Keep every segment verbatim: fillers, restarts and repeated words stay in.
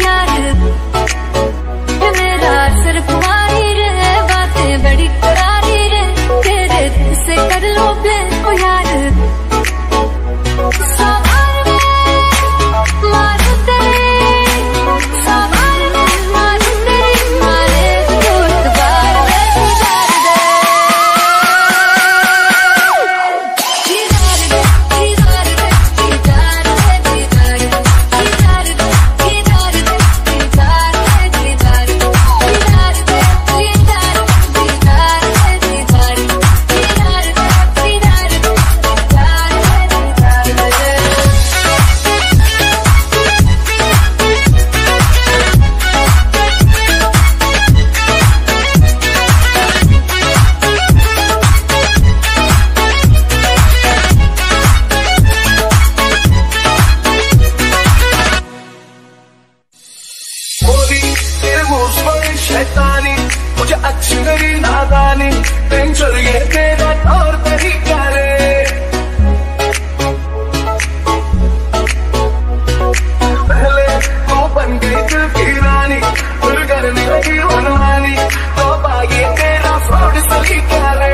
यार मेरा सिर्फ तुम्हारी रे, बातें बड़ी करारी रे, तेरे दिल से कर लो प्लेन ओ यार। सवार में मारू तेरे, सवार में मारू तेरे, मारे तो इतबार में दीदार दे, दीदार दे, दीदार दे, दीदार दे, दीदार दे, दीदार दे, दीदार दे, दीदार दे, दीदार दे, दीदार दे, दीदार दे, दीदार दे, दीदार दे, दीदार दे, दीदार दे, दीदार दे। बोली तेरे मुंह पर शैतानी, मुझे अच्छी लगी नादानी, टेंशन ये तेरा और तरीका रे। पहले तू बन गई दिल की रानी, फिर करने लगी मनमानी, तो बागी तेरा फ्रॉड सलीका रे।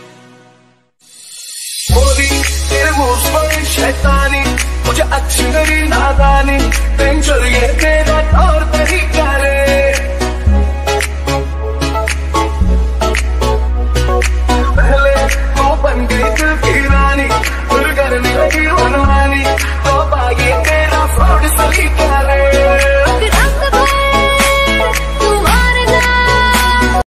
शैतानी, मुझे अच्छी लगी